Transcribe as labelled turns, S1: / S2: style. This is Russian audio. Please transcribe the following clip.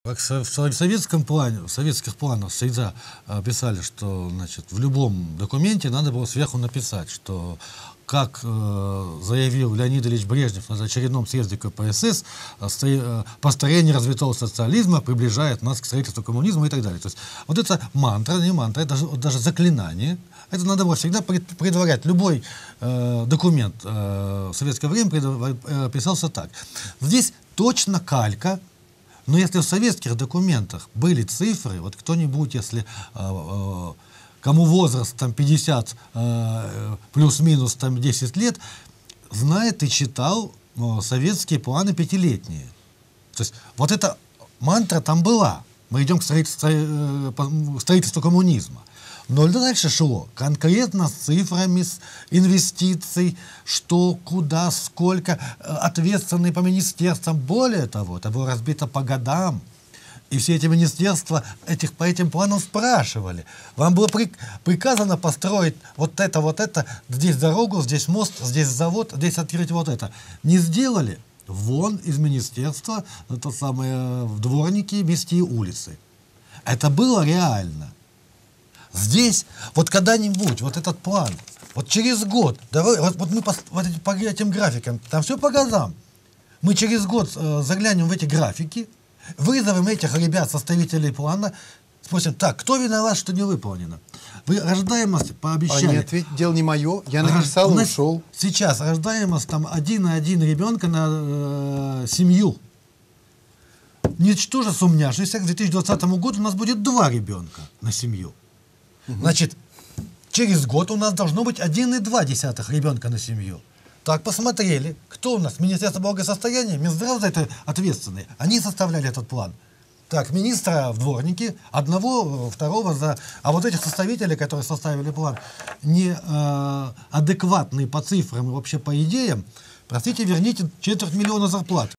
S1: В советском плане, в советских планах всегда писали, что, значит, в любом документе надо было сверху написать, что, как заявил Леонид Ильич Брежнев на очередном съезде КПСС, построение развитого социализма приближает нас к строительству коммунизма и так далее. То есть вот это мантра, не мантра, это даже заклинание. Это надо было всегда предварять. Любой документ в советское время писался так. Здесь точно калька. Но если в советских документах были цифры, вот кто-нибудь, если кому возраст там 50 плюс-минус там 10 лет, знает и читал советские планы пятилетние. То есть вот эта мантра там была. Мы идем к строительству коммунизма. Но дальше шло конкретно с цифрами, с инвестиций, что, куда, сколько, ответственные по министерствам. Более того, это было разбито по годам. И все эти министерства по этим планам спрашивали. Вам было приказано построить вот это, здесь дорогу, здесь мост, здесь завод, здесь открыть вот это. Не сделали? Вон из министерства, это самое, в дворники мести улицы. Это было реально. Здесь, вот когда-нибудь, вот этот план, вот через год, давай, вот мы по этим графикам, там все по годам. Мы через год заглянем в эти графики, вызовем этих ребят, составителей плана, спросим, так, кто виноват, что не выполнено? Рождаемость по обещанию.
S2: Нет, ведь дело не мое, я написал и ушел.
S1: Сейчас рождаемость там 1,1 ребенка на семью. Ничтоже сумняшися, к 2020 году у нас будет 2 ребенка на семью. Значит, через год у нас должно быть 1,2 ребенка на семью. Так, посмотрели, кто у нас? Министерство благосостояния, Минздрав за это ответственные. Они составляли этот план. Так, министра в дворнике, одного, второго за... А вот этих составителей, которые составили план, не адекватные по цифрам и вообще по идеям, простите, верните 250 000 зарплат.